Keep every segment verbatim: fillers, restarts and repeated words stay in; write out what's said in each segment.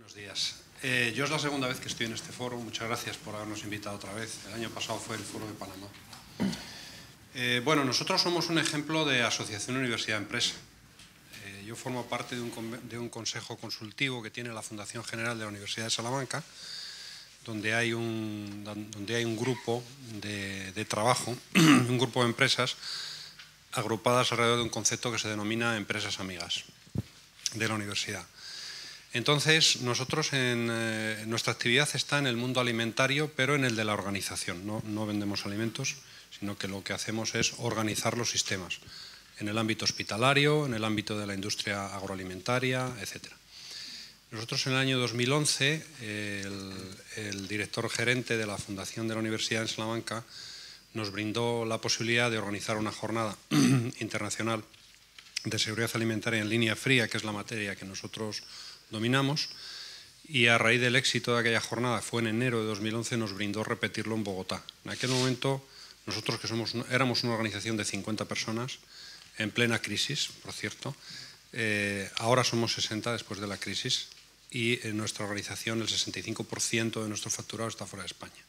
Buenos días. Eh, yo es la segunda vez que estoy en este foro. Muchas gracias por habernos invitado otra vez. El año pasado fue el foro de Panamá. Eh, bueno, nosotros somos un ejemplo de asociación universidad-empresa. Eh, yo formo parte de un, de un consejo consultivo que tiene la Fundación General de la Universidad de Salamanca, donde hay un, donde hay un grupo de, de trabajo, un grupo de empresas agrupadas alrededor de un concepto que se denomina empresas amigas de la universidad. Entonces, nosotros en eh, nuestra actividad está en el mundo alimentario, pero en el de la organización. No, no vendemos alimentos, sino que lo que hacemos es organizar los sistemas en el ámbito hospitalario, en el ámbito de la industria agroalimentaria, etcétera. Nosotros en el año dos mil once, eh, el, el director gerente de la Fundación de la Universidad en Salamanca nos brindó la posibilidad de organizar una jornada internacional de seguridad alimentaria en línea fría, que es la materia que nosotros dominamos, y a raíz del éxito de aquella jornada, fue en enero de dos mil once, nos brindó repetirlo en Bogotá. En aquel momento, nosotros que somos, éramos una organización de cincuenta personas, en plena crisis, por cierto, eh, ahora somos sesenta después de la crisis, y en nuestra organización el sesenta y cinco por ciento de nuestro facturado está fuera de España.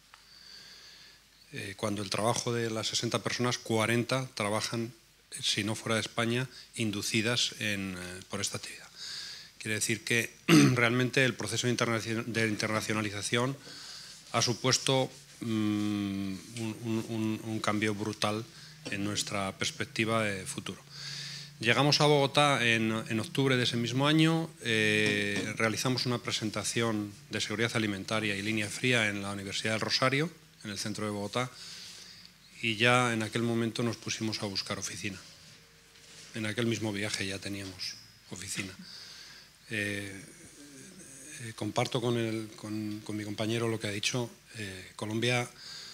Eh, cuando el trabajo de las sesenta personas, cuarenta trabajan, si no fuera de España, inducidas en, eh, por esta actividad. Quiere decir que realmente el proceso de internacionalización ha supuesto um, un, un, un cambio brutal en nuestra perspectiva de futuro. Llegamos a Bogotá en, en octubre de ese mismo año, eh, realizamos una presentación de seguridad alimentaria y línea fría en la Universidad del Rosario, en el centro de Bogotá, y ya en aquel momento nos pusimos a buscar oficina. En aquel mismo viaje ya teníamos oficina. Eh, eh, comparto con, el, con, con mi compañero lo que ha dicho. Eh, Colombia,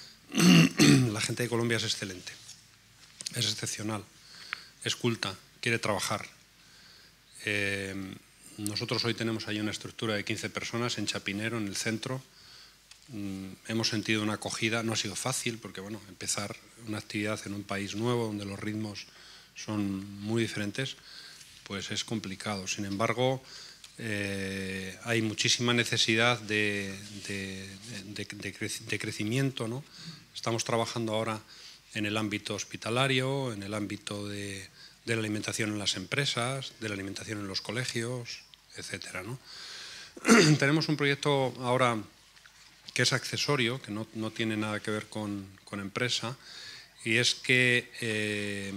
la gente de Colombia es excelente, es excepcional, es culta, quiere trabajar. Eh, nosotros hoy tenemos ahí una estructura de quince personas en Chapinero, en el centro. Mm, hemos sentido una acogida, no ha sido fácil porque bueno, empezar una actividad en un país nuevo donde los ritmos son muy diferentes, pues es complicado. Sin embargo, eh, hay muchísima necesidad de, de, de, de, de crecimiento, ¿no? Estamos trabajando ahora en el ámbito hospitalario, en el ámbito de, de la alimentación en las empresas, de la alimentación en los colegios, etcétera, ¿no? Tenemos un proyecto ahora que es accesorio, que no, no tiene nada que ver con, con empresa, y es que eh,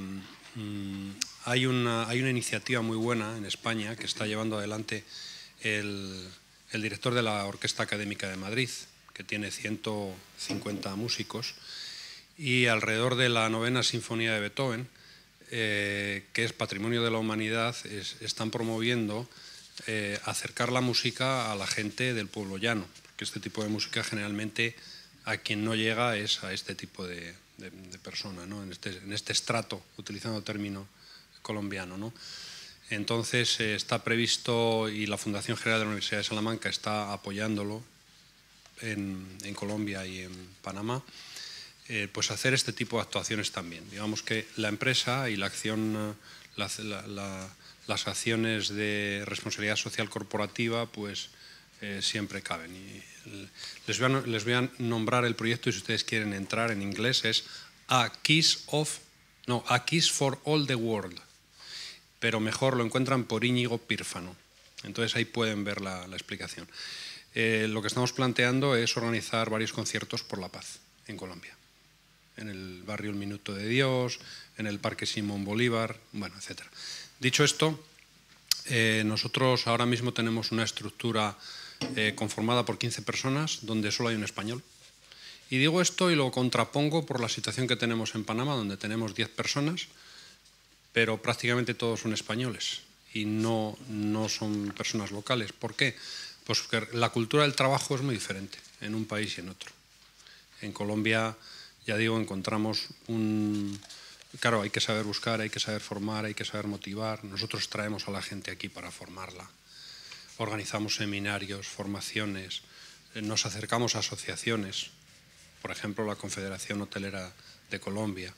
Hay una, hay una iniciativa muy buena en España que está llevando adelante el, el director de la Orquesta Académica de Madrid, que tiene ciento cincuenta músicos, y alrededor de la novena sinfonía de Beethoven, eh, que es Patrimonio de la Humanidad, es, están promoviendo eh, acercar la música a la gente del pueblo llano, porque este tipo de música generalmente a quien no llega es a este tipo de, de, de persona, ¿no? en, este, en este estrato, utilizando el término colombiano, ¿no? Entonces eh, está previsto, y la Fundación General de la Universidad de Salamanca está apoyándolo en, en Colombia y en Panamá, eh, pues hacer este tipo de actuaciones también. Digamos que la empresa y la acción, la, la, la, las acciones de responsabilidad social corporativa, pues eh, siempre caben. Y les voy, a, les voy a nombrar el proyecto, y si ustedes quieren entrar en inglés, es A Kiss of, no, A Kiss for All the World. Pero mejor lo encuentran por Íñigo Pírfano. Entonces ahí pueden ver la, la explicación. Eh, lo que estamos planteando es organizar varios conciertos por la paz en Colombia. En el barrio El Minuto de Dios, en el Parque Simón Bolívar, bueno, etcétera. Dicho esto, eh, nosotros ahora mismo tenemos una estructura eh, conformada por quince personas, donde solo hay un español. Y digo esto y lo contrapongo por la situación que tenemos en Panamá, donde tenemos diez personas, pero prácticamente todos son españoles y no, no son personas locales. ¿Por qué? Pues porque la cultura del trabajo es muy diferente en un país y en otro. En Colombia, ya digo, encontramos un... Claro, hay que saber buscar, hay que saber formar, hay que saber motivar. Nosotros traemos a la gente aquí para formarla. Organizamos seminarios, formaciones, nos acercamos a asociaciones, por ejemplo, la Confederación Hotelera de Colombia,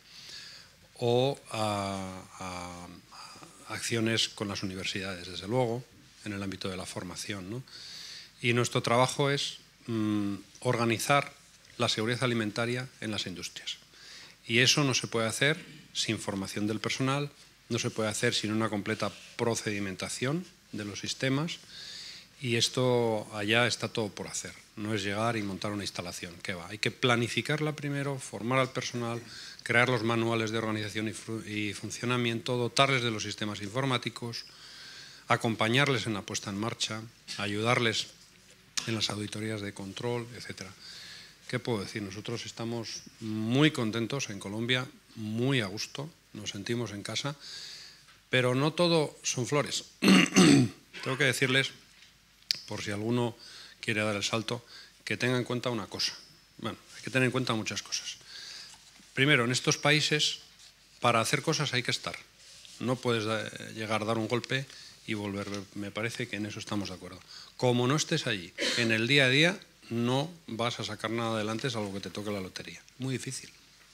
o a, a, a acciones con las universidades, desde luego, en el ámbito de la formación, ¿no? Y nuestro trabajo es mmm, organizar la seguridad alimentaria en las industrias. Y eso no se puede hacer sin formación del personal, no se puede hacer sin una completa procedimentación de los sistemas, y esto allá está todo por hacer. No es llegar y montar una instalación, ¿qué va? Hay que planificarla primero, formar al personal, crear los manuales de organización y, y funcionamiento, dotarles de los sistemas informáticos, acompañarles en la puesta en marcha, ayudarles en las auditorías de control, etcétera. ¿Qué puedo decir? Nosotros estamos muy contentos en Colombia, muy a gusto, nos sentimos en casa, pero no todo son flores. Tengo que decirles, por si alguno quiere dar el salto, que tenga en cuenta una cosa. Bueno, hay que tener en cuenta muchas cosas. Primero, en estos países, para hacer cosas hay que estar. No puedes llegar a dar un golpe y volver. Me parece que en eso estamos de acuerdo. Como no estés allí, en el día a día, no vas a sacar nada adelante salvo que te toque la lotería. Muy difícil.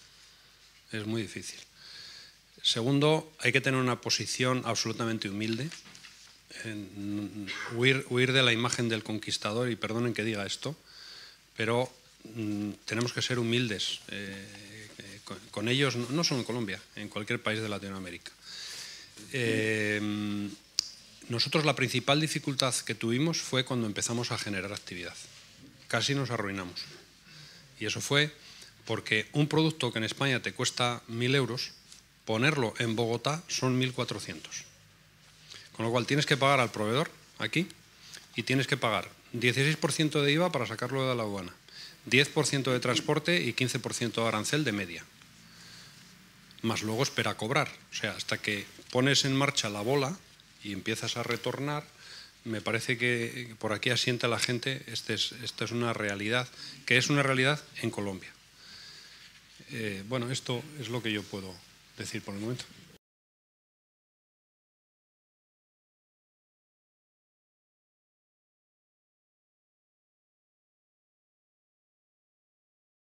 Es muy difícil. Segundo, hay que tener una posición absolutamente humilde. En, huir, huir de la imagen del conquistador, y perdonen que diga esto, pero mm, tenemos que ser humildes eh, eh, con, con ellos, no, no solo en Colombia, en cualquier país de Latinoamérica. Eh, nosotros la principal dificultad que tuvimos fue cuando empezamos a generar actividad. Casi nos arruinamos. Y eso fue porque un producto que en España te cuesta mil euros, ponerlo en Bogotá son mil cuatrocientos. Con lo cual tienes que pagar al proveedor aquí y tienes que pagar dieciséis por ciento de I V A para sacarlo de la aduana, diez por ciento de transporte y quince por ciento de arancel de media. Más luego espera cobrar. O sea, hasta que pones en marcha la bola y empiezas a retornar, me parece que por aquí asienta la gente, este es, esta es una realidad, que es una realidad en Colombia. Eh, bueno, esto es lo que yo puedo decir por el momento.